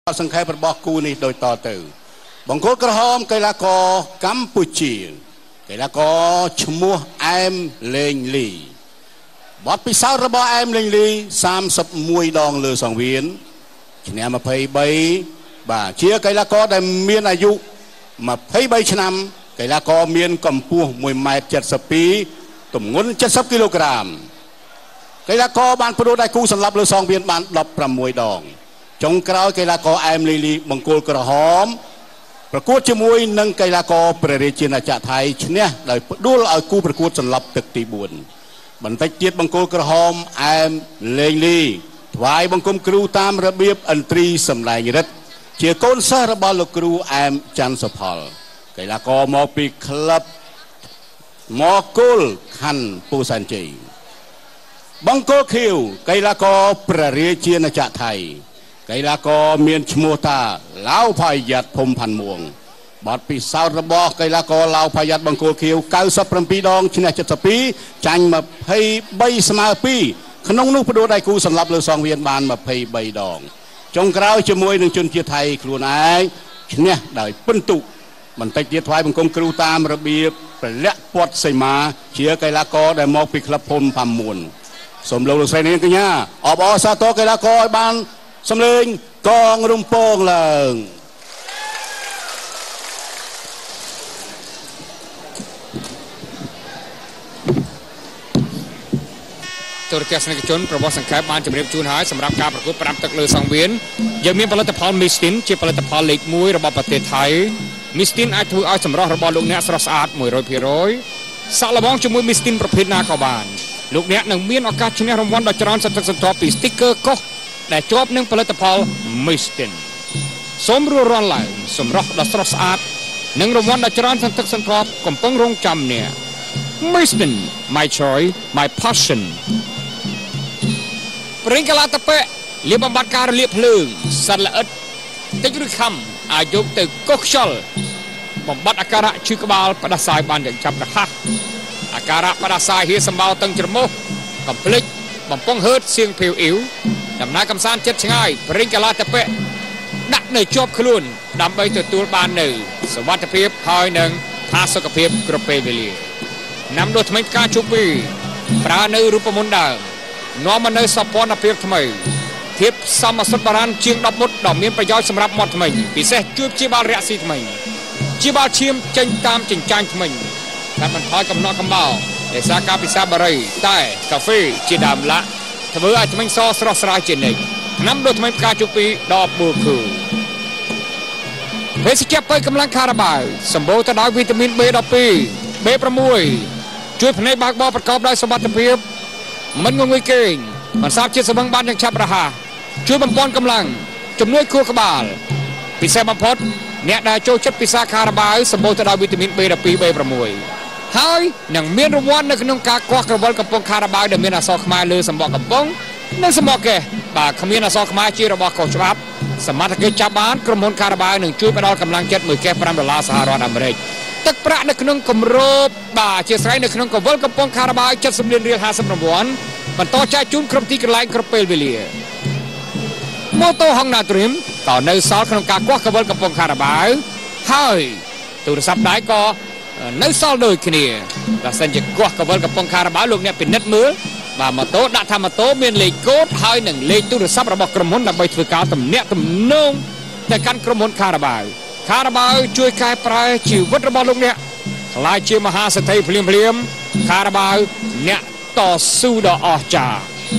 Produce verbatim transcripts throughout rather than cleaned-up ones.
សង្ខេបរបស់គូនេះដូចតទៅបង្គោលក្រហមកីឡាករកម្ពុជាកីឡាករឈ្មោះអែមលេងលីបទពិសោធន៍របស់អែមលេងលីសាមសិបមួយដងលើសង្វៀនឈ្នះម្ភៃបីបាទជាកីឡាករដែលមានអាយុម្ភៃបីឆ្នាំកីឡាករមានកម្ពស់មួយម៉ែត្រ เจ็ดสิบสอง ទម្ងន់ เจ็ดสิบ គីឡូក្រាមកីឡាករបានផ្ដួលដៃគូសន្លប់លើសង្វៀនបានដប់ប្រាំមួយដងចុងក្រោយកីឡាករអែមលីលីបង្គោលក្រហមប្រកួតជាមួយនឹងកីឡាករព្រះរាជាណាចក្រថៃឈ្នះដោយផ្ដួលឲ្យគូប្រកួតសន្លប់ទឹកទីបួនបន្តិចទៀតបង្គោលក្រហមអែមលេងលីថ្វាយបង្គំគ្រូតាមរបៀបឥន្ទ្រីសម្ដែងរិទ្ធជាកូនសិស្សរបស់លោកគ្រូអែមច័ន្ទសុផលកីឡាករមកពីក្លឹបមកគោលខណ្ឌពោធិ៍សែនជ័យបង្គោលខៀវកីឡាករព្រះរាជាណាចក្រថៃកីឡាករមានឈ្មោះថាឡាវផាយ៉ាត់ភូមិផាន់មួងបទពិសោធន៍របស់កីឡាករឡាវផាយ៉ាត់បង្គោលខៀវเก้าสิบเจ็ดដងឈ្នះเจ็ดสิบสองចាញ់ម្ភៃបីស្មើពីរក្នុងនោះផ្ដួលដៃគូសន្លប់លើសង្វៀនបានម្ភៃបីដងចុងក្រោយជាមួយនឹងជនជាតិថៃខ្លួនឯងឈ្នះដោយពិន្ទុបន្តិចទៀតថ្វាយបង្គំគ្រូតាមរបៀបពលៈពតសីមាជាកីឡាករដែលមកពីក្លឹបភូមិផាន់មួនសូមលោកលោកស្រីនាងកញ្ញាអបអរសាទរកីឡាករឲ្យបានសំលេងកងរំពងឡើងទូរទស្សនិកជនប្រវត្តិសង្ខេបបានជម្រាបជូនហើយសម្រាប់ការប្រកួតប្រាំទឹកលើសង្វៀនយើងមានផលិតផល Mistin ជាផលិតផលលេខមួយរបស់ប្រទេសថៃ Mistin អាចធ្វើឲ្យសម្រស់របស់លោកអ្នកស្រស់ស្អាត មួយរយភាគរយ សាក់លបងជាមួយ Mistin ប្រភេទណាក៏បានលោកអ្នកនឹងមានឱកាសឈ្នះរង្វាន់ដ៏ច្រើនសន្ធឹកសន្ធាប់ពី sticker កោះដែលជាប់នឹងផលិតផល Mistin សូមរួចរាល់ឡើងសម្រស់ដ៏ស្រស់ស្អាតនិងរង្វាន់ដ៏ច្រើនសន្ធឹកសន្ធាប់កំពុងរងចាំអ្នក Mistin my choice my passion ប្រេងកាឡាតប៉ែលាបបំបត្តិការរលាកភ្លើងសត្វល្អិតតិចឬខំអាចយកទៅកោសខ្យល់បំបត្តិអាការៈឈឺក្បាលផ្ដាសាយបានយ៉ាងឆាប់រហ័សអាការៈផ្ដាសាយហៀសម្បោតឹងច្រមុះកំភ្លេចបំពង់ហឺតសៀងភៀវអ៊ីវដំណើរកំសាន្តចិត្តឆ្ងាយប្រេងកាឡាតប៉ែដាក់នៅជាប់ខ្លួនដើម្បីទទួលបាននៅសុវត្ថិភាពហើយនឹងផាសុខភាពគ្រប់ពេលវេលាណាំដុសថ្មីផ្កាជូពីប្រើនៅរូបមន្តដើមនាំមកនៅសោភ័ណភាពថ្មីភាពសមសុទ្ធបារាណជាងដប់មុតដ៏មានប្រយោជន៍សម្រាប់មាត់ថ្មីពិសេសជួយព្យាបាលរះស៊ីថ្មីព្យាបាលឈាមចេញតាមចិញ្ចាញថ្មីកាត់បន្ថយកំណត់កំបោរដោយសារការពិសាបារីតែកាហ្វេជាដើមឡាក់ធ្វើឲ្យថ្មីសស្រស់ស្រាយជានិច្ចថ្នាំដុសថ្មីផ្កាជូពីដបប៊ូខូវេសជ្ជៈបើកម្លាំងខារ៉ាបាវសម្បូរទៅដោយវីតាមីន B ដប់ពីរ B หก ជួយភ្នែកបើកបរប្រកបដោយសុវត្ថិភាពមិនងងុយគេងបន្សាបជាតិស្បឹងបានយ៉ាងឆាប់រហ័សជួយបំពេញកម្លាំងជំនួយខួរក្បាលពិសេសបំផុតអ្នកដែលចូលចិត្តពិសាខារ៉ាបាវសម្បូរទៅដោយវីតាមីន B ដប់ពីរ B หก ហើយនឹងមានរង្វាន់នៅក្នុងការគាស់ក្រវិលកំប៉ុងខារ៉ាបាវដែលមានអក្សរខ្មែរលើសំបកកំប៉ុងនិងសំបកកេះបាទគ្មានអក្សរខ្មែរជារបស់ខុសច្បាប់សមត្ថកិច្ចចាប់បានក្រុមហ៊ុនខារ៉ាបាវនឹងជួយផ្ដល់កម្លាំងចិត្តមួយកេះប្រាំដុល្លារសហរដ្ឋអាមេរិកទឹកប្រាក់នៅក្នុងគម្របបាទជាស្រ័យនៅក្នុងកវិលកំប៉ុងខារ៉ាបាវเจ็ดสิบលានរៀលห้าสิบរង្វាន់បន្តចែកជូនគ្រប់ទីកន្លែងគ្រប់ពេលវេលាម៉ូតូ Honda Dream ក៏នៅសល់ក្នុងការគាស់កវិលកំប៉ុងខារ៉ាបាវហើយទូរស័ព្ទដៃក៏នៅសល់ដូចគ្នាបើសិនជាគាស់កវិលកំប៉ុងខារ៉ាបាវលោកអ្នកពិនិត្យមើលបាទម៉ូតូដាក់ថាម៉ូតូមានលេខកូដហើយនឹងលេខទូរស័ព្ទរបស់ក្រុមហ៊ុនដើម្បីធ្វើការទំនាក់ទំនងទៅកាន់ក្រុមហ៊ុនខារ៉ាបាវខារ៉ាបាវជួយកែប្រែជីវិតរបស់លោកអ្នកខ្លាចជាមហាសេដ្ឋីភ្លាមភ្លាមខារ៉ាបាវអ្នកតស៊ូដ៏អស្ចារ្យ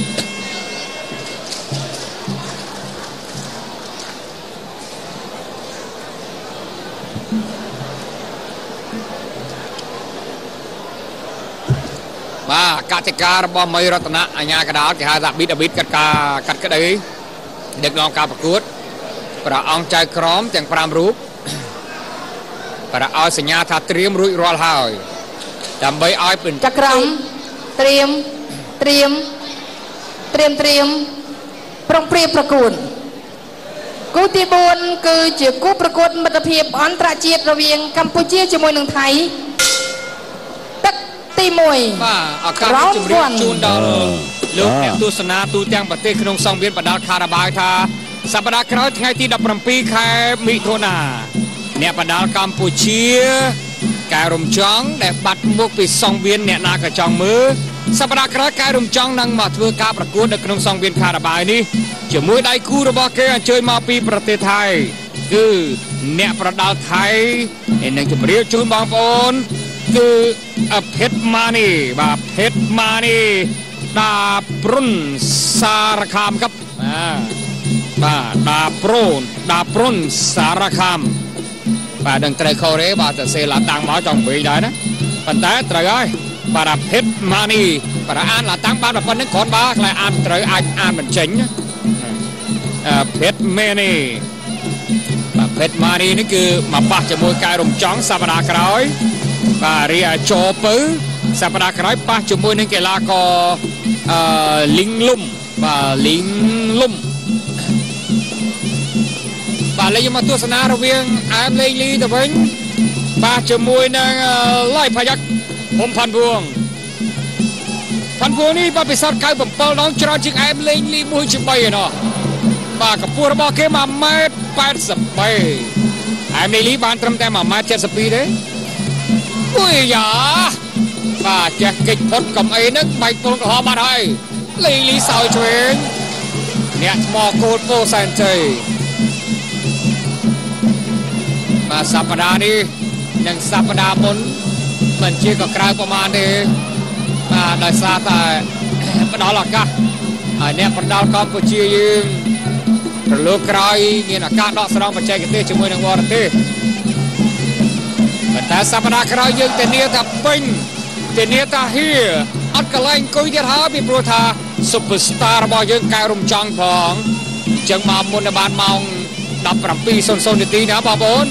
បាទកតិការបស់មីរតនៈអញ្ញាកដាលគេហៅថាប៊ីតប៊ីតកាត់ការកាត់ក្តីដឹកនាំការប្រកួតព្រះអង្គចៅក្រមទាំងប្រាំរូបព្រះឲ្យសញ្ញាថាត្រៀមរួចរាល់ហើយដើម្បីឲ្យពេញចក្រមត្រៀមត្រៀមត្រៀមត្រៀមប្រុងព្រៀបប្រកួតគូទីបួនគឺជាគូប្រកួតមិត្តភាពអន្តរជាតិរវាងកម្ពុជាជាមួយនឹងថៃទឹកទីមួយបាទឱកាសជម្រាបជូនដល់លោកអ្នកទស្សនាទូទាំងប្រទេសក្នុងសង្វៀនបណ្ដាលខារ៉ាបាវថាសប្តាហ៍ក្រោយថ្ងៃទីដប់ប្រាំពីរខែមិថុនាអ្នកបណ្ដាលកម្ពុជាកែរំចង់ដែលបាត់មុខពីសង្វៀនអ្នកណាក៏ចង់មើលសប្តាហ៍ក្រោយកែរំចង់នឹងមកធ្វើការប្រកួតនៅក្នុងសង្វៀនខារ៉ាបាវនេះជាមួយដៃគូរបស់គេអញ្ជើញមកពីប្រទេសថៃគឺអ្នកប្រដាល់ថៃនឹងជម្រាបជូនបងប្អូនគឺភេទម៉ានីបាទភេទម៉ានីដាប្រុនសារខាមครับបាទដាប្រូនដាប្រុនសារខាមបាទនឹងត្រូវខូរ៉េបាទទៅសេឡាតាំងមកចង់វិញដែរណាប៉ុន្តែត្រូវហើយបាទភេទម៉ានីបាទអានឡាតាំងបានប៉ុណ្្នឹងគ្រាន់បើខ្លាចអានត្រូវអាចអានមិនចេញភេទម៉ានីបាទភេទម៉ានីនេះគឺមកប៉ះជាមួយកែរំចង់សប្តាហ៍ក្រោយបាទរីអាជោពៅសប្តាហ៍ក្រោយប៉ះជាមួយនឹងកីឡាករអឺលីងលុំបាទលីងលុំបាទលេងមកទស្សនារវាងអែមលេងលីទៅវិញបាទជាមួយនឹងឡៃផាយ៉ាក់ហុំផាន់វងផាន់វងនេះបាទពិសោធន៍កៅbảyដងច្រើនជាងអែមលេងលីមួយជាបីឯណោះបាទកម្ពស់របស់គេមួយម៉ែត្រប៉ែតសិបបីអែមលេងលីបានត្រឹមតែមួយម៉ែត្រเจ็ดสิบពីរទេអូយយ៉ាបាទចេះកិច្ចផុតកំអីហ្នឹងបែកពុលក្រហមបាត់ហើយលេងលីសោយឆ្វេងអ្នកថ្មគោលពោសែនជ័យបាទសប្តាហ៍នេះនិងសប្តាហ៍មុនមិនជាក៏ក្រៅប្រមាណទេបាទដោយសារតែផ្ដល់ឱកាសឲ្យអ្នកបណ្ដាលកម្ពុជាយើងរលកក្រោយមានឱកាសដកស្រង់បច្ចេកទេសជាមួយនឹងបរទេសប៉ុន្តែសប្តាហ៍ក្រោយយើងធានាថាពេញធានាថាហៀអត់កន្លែងអង្គុយទៀតហើយពីព្រោះថា Superstar របស់យើងកែរំចង់ផងអញ្ចឹងមកមុនដល់បានម៉ោងដប់ប្រាំពីរនាទីណាបងប្អូន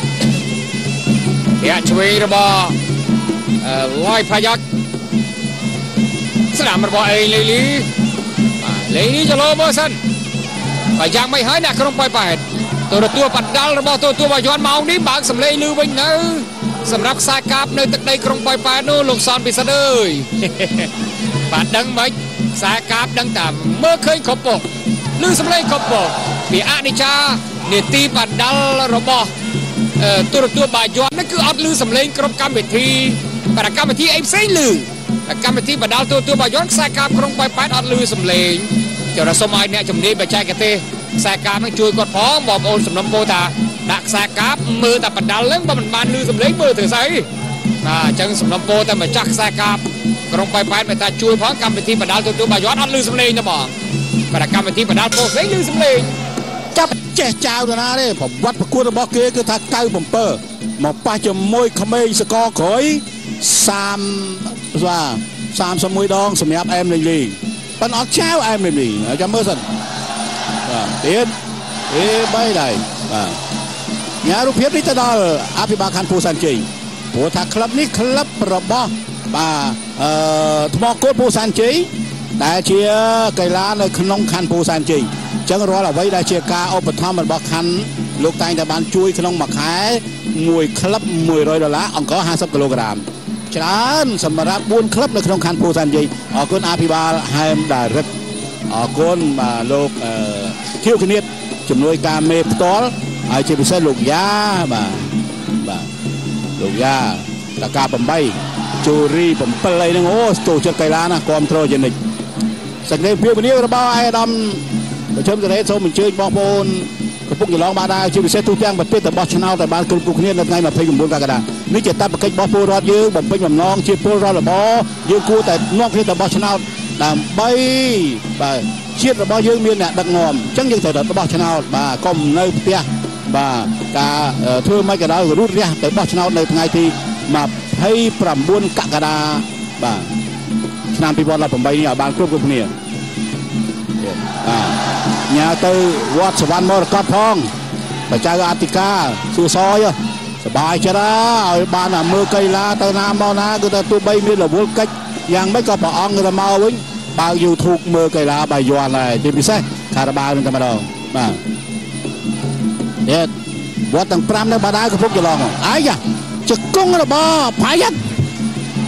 អ្នកឆ្វេងរបស់ឡៃផាយ៉ាក់ស្ដាំរបស់អេលីលីបាទលេងនេះចលោមើលសិនបើយ៉ាងមិនហើយអ្នកក្រុងប៉ោយប៉ែតទូរទស្សន៍បណ្ដាល់របស់ទូរទស្សន៍បាយ័នម៉ោងនេះបើកសម្លេងលឺវិញនៅសម្រាប់ខ្សែកាបនៅទឹកដីក្រុងប៉ោយប៉ែតនោះលោកសនពិសិដ្ឋអើយបាទដឹងមិនខ្សែកាបដឹងតែមើលឃើញគ្រប់ពុកលឺសម្លេងគ្រប់ពុកពីអនិច្ចានេតិបណ្ដាល់របស់ទូរទស្សន៍បាយ័ននេះគឺអត់លឺសម្លេងគ្រប់កម្មវិធីបាទកម្មវិធីអីផ្សេងលឺកម្មវិធីបណ្ដាល់ទូរទស្សន៍បាយ័នខ្សែកាបក្រុងប៉ោយប៉ែតអត់លឺសម្លេងចូលដល់សូមឲ្យអ្នកជំនាញបច្ចេកទេសខ្សែកាបនឹងជួយគាត់ផងបងប្អូនសំណុំពរថាដាក់ខ្សែកាបមើលតែបណ្ដាល់ហ្នឹងបើមិនបានលឺសម្លេងមើលធ្វើស្អីបាទអញ្ចឹងសំណុំពរតែម្ចាស់ខ្សែកាបក្រុងប៉ោយប៉ែតមិនថាជួយផងកម្មវិធីបណ្ដាល់ទូរទស្សន៍បាយ័នអត់លឺសម្លេងទេបងបាទកម្មវិធីបណ្ដាល់ពោផ្សេងលឺសម្លេងចាប់ចេះចៅទៅណាទេប្រវត្តិប្រកួតរបស់គេគឺថាកៅbảyមកប៉ះជាមួយក្មេងសកលក្រោយសាមបាទសាមសិបមួយដងសម្រាប់អែមលេងលីប៉ុន្តែអត់ចៅអែមលេងលីចាំមើលសិនបាទទៀតអេបីដែរបាទញ៉ារូបភាពនេះទៅដល់អភិបាលខណ្ឌពោធិ៍សែនជ័យព្រោះថាក្លឹបនេះក្លឹបរបស់បាទអឺថ្មគោលពោធិ៍សែនជ័យដែលជាកីឡានៅក្នុងខណ្ឌពោធិ៍សែនជ័យអញ្ចឹងរាល់អ្វីដែលជាការឧបត្ថម្ភរបស់ខណ្ឌលោកតែងតែបានជួយក្នុងមួយខែមួយក្លឹបមួយរយដុល្លារអង្គរห้าสิบគីឡូក្រាមច្រើនសម្រាប់បួនក្លឹបនៅក្នុងខណ្ឌពោធិ៍សែនជ័យអរគុណអភិបាលហែមដារិតអរគុណបាទលោកធៀវគនិតជំនួយការមេផ្ទាល់ហើយជាពិសេសលោកយ៉ាបាទបាទលោកយ៉ាតកាeightជូរីsevenអីហ្នឹងអូចូលចិត្តកីឡាណាគ្រប់គ្រងជានិច្ចសេចក្តីព្រាវនារបស់អាយដាមប្រជុំសេរីសូមអញ្ជើញបងប្អូនកំពុងចន្លងបានដែរជាពិសេសទូទាំងប្រទេសទៅបោះឆ្នោតតែបានគ្រប់គ្រប់គ្នានៅថ្ងៃยี่สิบเก้ากក្កដានេះជាតបកិច្ចរបស់ពលរដ្ឋយើងបំពេញបំណងជាពលរដ្ឋរបស់យើងគួរតែនាំគ្នាទៅបោះឆ្នោតដើម្បីបាទជាតិរបស់យើងមានអ្នកដឹកនាំអញ្ចឹងយើងត្រូវទៅបោះឆ្នោតបាទកុំនៅផ្ទះបាទការធ្វើមិនក៏ដោយរូតរះទៅបោះឆ្នោតនៅថ្ងៃទីยี่สิบเก้ากក្កដាបាទឆ្នាំยี่สิบสิบแปดនេះឲ្យបានគ្រប់គ្រប់គ្នាបាទញ៉ាទៅវត្តសវណ្ណមរកតផងបច្ចៅអធិការសួរសយសบายចិត្តឲ្យបានមើលកីឡាទៅណាមកណាគឺថាទោះបីមានរវល់កិច្ចយ៉ាងម៉េចក៏ព្រះអង្គទៅមកវិញបើក YouTube មើលកីឡាបាយ័នដែរជាពិសេសខារ៉ាបាវនឹងតែម្ដងបាទនេះវត្តទាំងfiveនៅបាដាកំពុងច្រឡំអាយ៉ាជង្គង់របស់ផាយ៉ាត់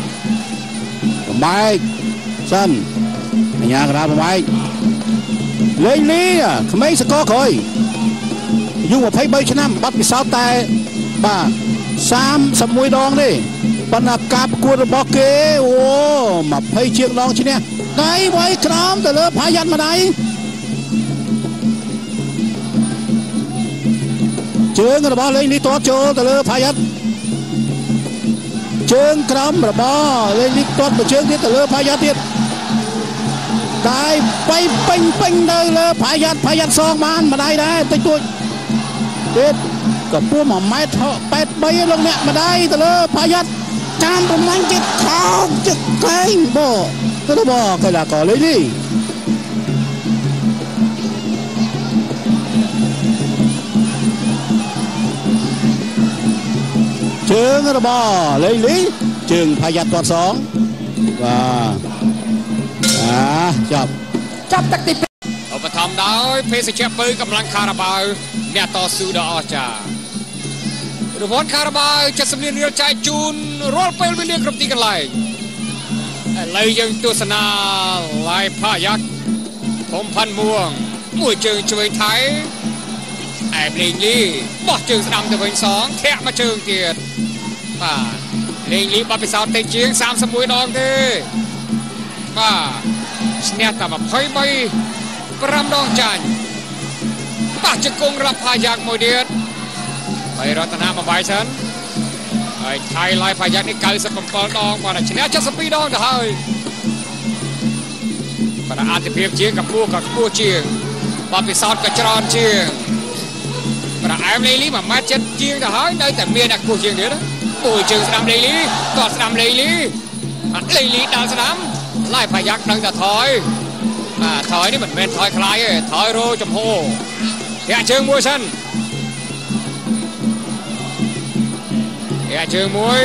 បំបែកសិនអញ្ញាកណ្ដាលបំបែកលេងលីក្មេងសកលក្រោយយូរยี่สิบสามឆ្នាំបាត់ពិសោធន៍តែបាទสามสิบเอ็ดដងទេប៉ុន្តែការប្រកួតរបស់គេអូยี่สิบជាងដងឈ្នះដៃវាយក្រោមទៅលើផាយ៉ាត់ម្ដាយជើងរបស់លេងលីទាត់ចូលទៅលើផាយ៉ាត់ជើងក្រោមរបស់លេងលីទាត់ទៅជើងទៀតទៅលើផាយ៉ាត់ទៀតដៃបៃពេញពេញទៅលើផាយ៉ាត់ផាយ៉ាត់សងបានម្ដាយដែរតិចតួចទៀតក៏ពួរមួយម៉ែត្រแปดสิบสามលោកអ្នកម្ដាយទៅលើផាយ៉ាត់តាមប្រមាញ់ចិត្តខោចិត្តកែងបទៅលើបកីឡាករលេងលីជើងរបស់លេងលីជើងផាយ៉ាត់ទាត់សងបាទអាចាប់ចាប់ទឹកទីឧបត្ថម្ភដោយភេសជ្ជៈពៅកម្លាំងខារ៉ាបាវអ្នកតស៊ូដ៏អស្ចារ្យរង្វាន់ខារ៉ាបាវเจ็ดสิบលានរៀលចែកជូនរាល់ពេលវេលាគ្រប់ទីកន្លែងឥឡូវយើងទស្សនាឡាយផាយ៉ាក់ធំផាន់មួងមួយជើងឆ្វេងថៃអែមលេងលីបោះជើងស្ដាំទៅវិញសងធាក់មកជើងទៀតបាទលេងលីបាត់ពិសោធន៍តិចជាងสามสิบเอ็ดដងទេបាទឈ្នះតែยี่สิบสาม 5ដងចាញ់ប៉ះជង្គង់រាប់ផាយ៉ាក់មួយទៀតហើយរតនាមកបាយសិនហើយថៃឡាយផាយ៉ាក់នេះเก้าสิบเจ็ดដងបាទឈ្នះเจ็ดสิบสองដងទៅហើយបាទអតិភិបជាងកម្ពុជាក៏ខ្ពស់ជាងបាត់ពិសោធន៍ក៏ច្រើនជាងបាទអែមលេងលីមួយម៉ែត្រចិត្តជាងទៅហើយនៅតែមានអ្នកខ្ពស់ជាងទៀតមួយជើងស្ដាំលេងលីតស្ដាំលេងលីអត់លេងលីដល់ស្ដាំឡាយផាយ៉ាក់ដឹងតែថយបាទថយនេះមិនមែនថយខ្លាយទេថយរោចំហធាក់ជើងមួយសិនធាក់ជើងមួយ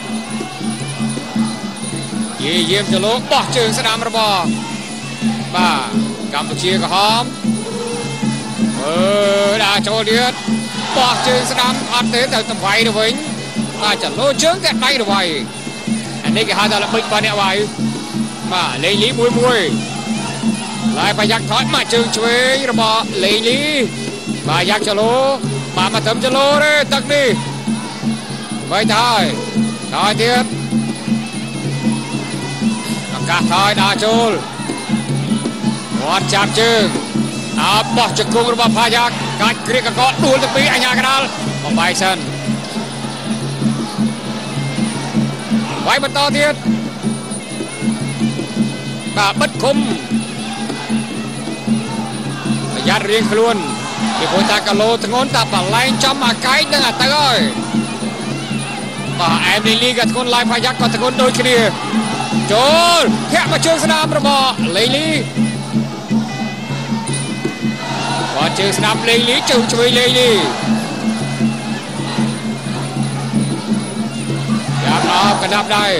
យីយាមចលោបោះជើងស្ដាំរបស់បាទកម្ពុជាក្រហមអឺដាក់ចូលទៀតបោះជើងស្ដាំអត់ទេទៅតវៃទៅវិញបាទចលោជើងតែដៃទៅវៃអានេះគេហៅថាល្បិចបាទអ្នកវៃបាទលេងលីមួយមួយឡាយផាយ៉ាក់ថយមកជើងឆ្វេងរបស់លេងលីបាទយ៉ាក់ចលោបាទមកត្រឹមចលោទេទឹកនេះវិញទៅហើយថយទៀតឱកាសថយដាក់ចូលគាត់ចាប់ជើងអើបោះជង្គង់របស់ផាយ៉ាក់កាច់គ្រាកកដួលទៅពីអញ្ញាកដាលបំបាយសិនវាយបន្តទៀតបាទបិទគុំប្រយ័ត្នរៀងខ្លួនពីព្រោះតាកាឡូធ្ងន់តាបលែងចំអាកែងនឹងអាទៅហើយបាទអែមលីលីក៏ធ្ងន់ឡាយផាយ៉ាក់ក៏ធ្ងន់ដូចគ្នាចូលធាក់មកជើងស្ដាំរបស់លេងលីបាទជើងស្ដាំលេងលីជើងឆ្វេងលេងលីយ៉ាប់ដល់កណ្ដាប់ដៃ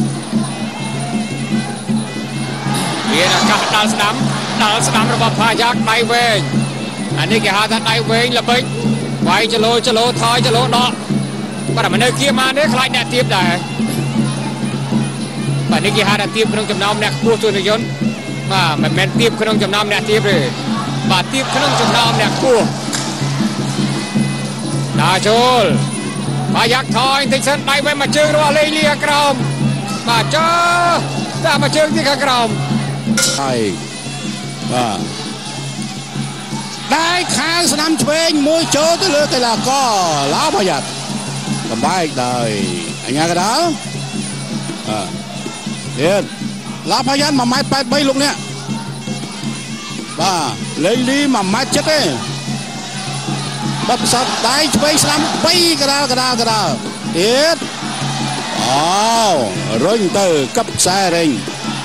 មានឱកាសដាល់ស្ដាំដាល់ស្ដាំរបស់ផាយ៉ាក់ដៃវែងអានេះគេហៅថាដៃវែងល្បិចវាយចលោចលោថយចលោដកបាទមិននៅគៀមកនេះខ្លាចអ្នកទៀបដែរបាទនេះគេហៅថាទៀបក្នុងចំណោមអ្នកខ្ពស់ទូនយន្តបាទមិនមែនទៀបក្នុងចំណោមអ្នកទៀបទេបាទទៀបក្នុងចំណោមអ្នកខ្ពស់ដាក់ចូលផាយ៉ាក់ថយតិចសិនដៃវែងមកជើងរបស់លេងលីខាងក្រោមបាទចើដាក់មកជើងទីខាងក្រោមហើយបាទដៃខាងស្ដាំឆ្វេងមួយចូលទៅលើកីឡាករឡាវផាយ៉ាក់កំបែកដោយអញ្ញាកដាលអឺទៀតឡាវផាយ៉ាក់មួយម៉ែត្រแปดสิบสามលោកអ្នកបាទលេងលីមួយម៉ែត្រជិតទេបាត់ផ្សោតដៃឆ្វេងស្ដាំបីកដាលកដាលកដាលទៀតអូរុញទៅកឹបខ្សែរេង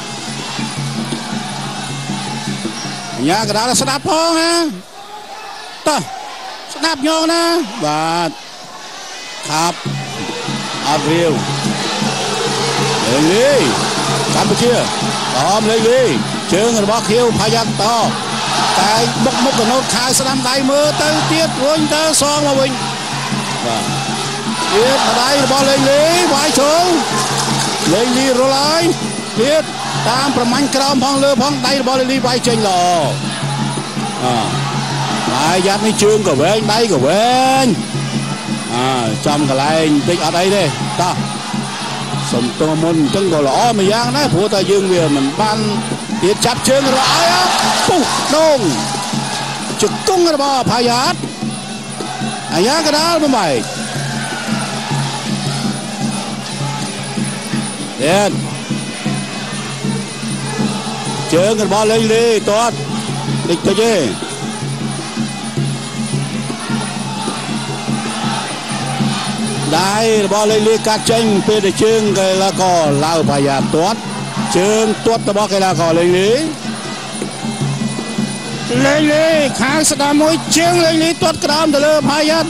អញ្ញាកដាលស្ដាប់ផងណាតោះស្ដាប់ញងណាបាទខាប់អត់រាវលេងលីកម្ពុជាអមលេងលីជើងរបស់ខៀវផាយ៉ាក់តតែបុកមុខកណូតខាវស្ដាំដៃមើលទៅទៀតរុញទៅសងមកវិញបាទទៀតម្ដាយរបស់លេងលីវាយចូលលេងលីរលហើយទៀតតាមប្រមាញ់ក្រោមផងលើផងដៃរបស់លេងលីវាយចេញល្អ lại giáp mấy chương của bên đấy của bên à trong cái này tích ở đây đây ta sống to môn chân của lõ mà giang đấy phụ ta dương về mình ban tiết chắp chương rồi á bùng đông trực cung rồi bà phá giáp à giá cái đó mới mày Điền chương rồi bà lên đi tốt địch thôi chứ đây bò lên lên cắt tranh pe để chương cái là cò lao phải già tuốt chương tuốt ta bò cái là cò lên lý lên lý kháng sát mối chương lên lý tuốt cái đám từ lơ phải già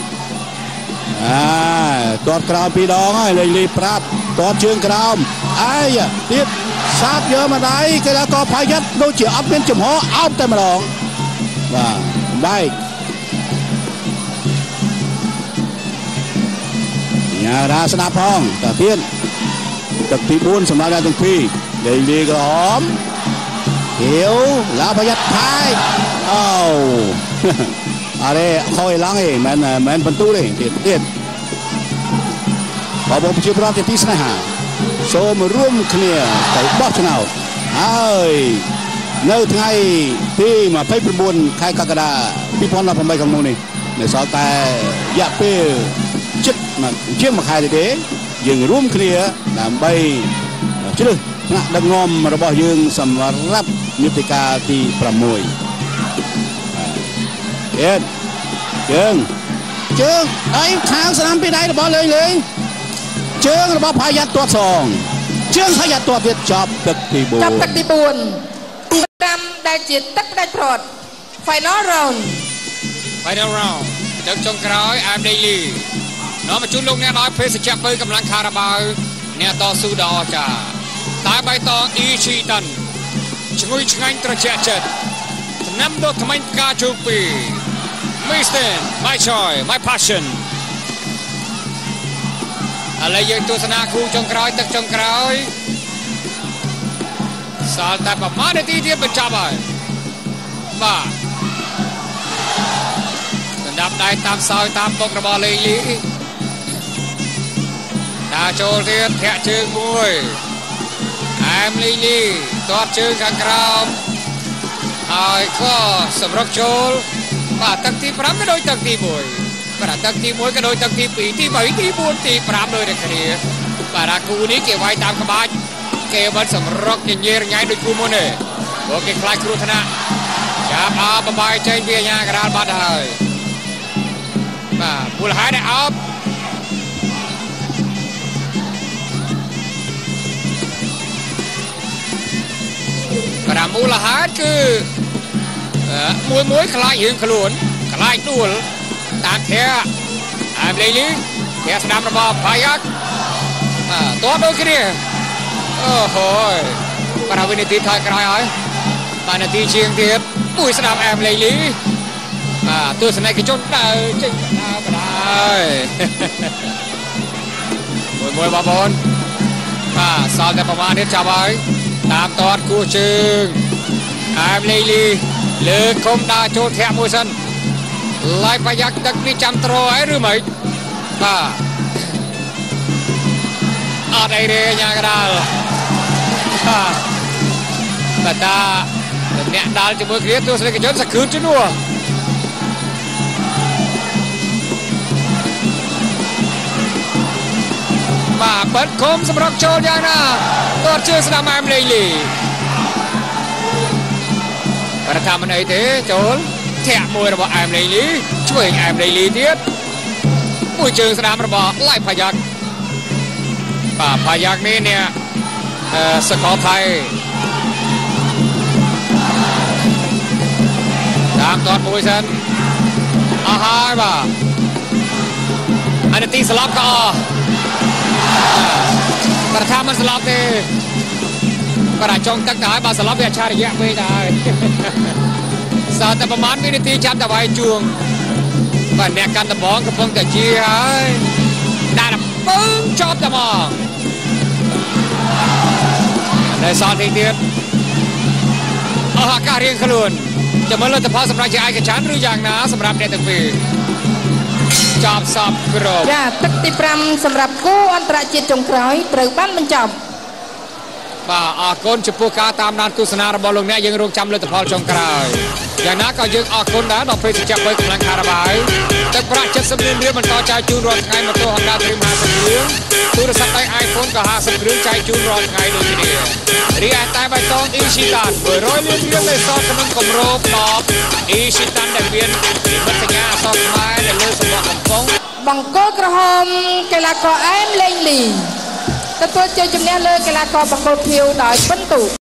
à tuốt cái đám pi đong ấy lên lý prap tuốt chương cái đám ai à tiếp sát giờ mà đấy cái là cò phải già đôi chỉ ấp bên chùm hó ấp tay mà đong và bay nhà ra sân áp phong đầu tiên tập tí buôn sầm ra từng phi đầy đi cái hóm hiểu lá phải giật thái oh ở đây khôi lăng ấy men men phân tu đấy tiền tiền bảo bộ chia bomที่สนามសូមរួមគ្នាទៅបោះឆ្នោតហើយនៅថ្ងៃទីยี่สิบเก้าខែកក្កដាยี่สิบสิบแปดខាងមុខនេះនៅសល់តែរយៈពេលចិត្តមកជាងមួយខែទេយើងរួមគ្នាដើម្បីជ្រើសថ្នាក់ដឹកនាំរបស់យើងសម្រាប់នីតិកាលទី6អេតជើងជើងដៃខាងស្នាមពីដៃរបស់លេងលេងជើងរបស់ផាយ៉ាត់ទាត់សងជើងផាយ៉ាត់ទាត់ទៀតចាប់ទឹកទី4 ចាប់ទឹកទី4តាមដែលជាទឹកផ្ដាច់ព្រាត់ Final round Final round ទឹកចុងក្រោយ I'm Daily នាំមកជូនលោកអ្នកដោយភេសជ្ជៈបើកម្លាំងខារ៉ាបាវអ្នកតស៊ូដ៏អស្ចារ្យតែបៃតង Ichitan ឈ្ងុយឆ្ងាញ់ត្រជាក់ចិត្តថ្នាំដុសធ្មេញផ្កាជោគពី Mister My Choice My Passion ឥឡូវយើងទស្សនាគូចុងក្រោយទឹកចុងក្រោយសល់តែប្រមាណនាទីទៀតបញ្ចប់ហើយបាទដណ្ដាប់ដៃតាមសោយតាមពុករបស់លេងលីដើរចូលទៀតធាក់ជើងមួយអែមលេងលីទាត់ជើងខាងក្រោមហើយក៏សម្រុកចូលបាទទឹកទី5ក៏ដូចទឹកទី1បាទទឹកទី1ក៏ដូចទឹកទី2ទី3ទី4ទី5ដូចតែគ្នាបាទអាគូនេះគេវាយតាមក្បាច់គេមិនសម្រុកញញែរញ៉ៃដូចគូមុនទេព្រោះគេខ្លាចគ្រោះថ្នាក់ចាប់អបបាយចេញពីអាញាកដាលបាត់ហើយបាទពូលហើយដែលអបប្រាមូលហេតុគឺមួយមួយខ្លាចរឿងខ្លួនខ្លាចដួលតាមធាអែមលេងលីធាស្ដាំរបស់ផាយ៉ាត់បាទតោះដូចគ្នាអូហូយបាទវិនិតិថយក្រោយហើយបាទនាទីជាងទៀតមួយស្ដាំអែមលេងលីបាទទស្សនិកជនដើរចេញដើរបណ្ដោយមួយមួយបងប្អូនបាទសល់តែប្រមាណទៀតចាប់ហើយតាមតតគូជើងអែមលេងលីលើកគុំដើរចូលធាក់មួយសិនឡាយប្រយ៉ាក់ទឹកនេះចាំត្រហើយឬមិនបាទអត់អីទេញ៉ាកដាលបាទបាទតាអ្នកដាល់ជាមួយគ្នាទស្សនិកជនសង្គ្រោះជំនួសបាទបិទគុំសម្រាប់ចូលយ៉ាងណាទាត់ជើងស្ដាំអែមលេងលីបាទថាមិនអីទេចូលធាក់មួយរបស់អែមលេងលីជួយអែមលេងលីទៀតមួយជើងស្ដាំរបស់ឡៃផាយ៉ាក់បាទផាយ៉ាក់នេះเนี่ยអឺសកលថៃតាមតតមួយសិនអស់ហើយបាទអានទីស្លាប់ក៏ប្រថាមិនស្លាប់ទេបាទអាចងទឹកទៅហើយបាទស្លាប់វាអច្ឆរិយៈពេកដែរសល់តែប្រហែលវិនាទីចាំតែវាយជួងបាទអ្នកកាន់ដំបងកំពុងតែជាហើយដាក់ដំពឹងចប់តែមកនៅសល់ទីទៀតអស់ឱកាសរៀងខ្លួនចាំមើលលទ្ធផលសម្រាប់ជាឯកច្ឆ័ន្ទឬយ៉ាងណាសម្រាប់អ្នកទាំងពីរចាប់សពគ្រប់ចាទឹកទីប្រាំសម្រាប់គូអន្តរជាតិចុងក្រោយត្រូវបានបញ្ចប់បាទអរគុណចំពោះការតាមដានទស្សនារបស់លោកអ្នកយើងរងចាំលទ្ធផលចុងក្រោយយ៉ាងណាក៏យើងអរគុណដែរដល់ពេលជជែកបីកម្លាំងខារ៉ាបាវទឹកប្រាក់70លានរៀលបន្តចែកជូនរាល់ថ្ងៃម៉ូតូ Honda Dream ห้าสิบគ្រឿងទូរស័ព្ទដៃ iPhone ក៏ห้าสิบគ្រឿងចែកជូនរាល់ថ្ងៃដូចគ្នារីឯតែបៃតង Ishitan មួយរយលានរៀលនៃសតក្នុងគម្រោងដប Ishitan ដែលមាននិមិត្តសញ្ញាអក្សរខ្មែរនៅលើសំបកកំប៉ុងបង្គោលក្រហមកីឡាករអែមលេងលីទទួលជ័យជំនះលើកីឡាករបង្គោលខៀវដោយពិន្ទុ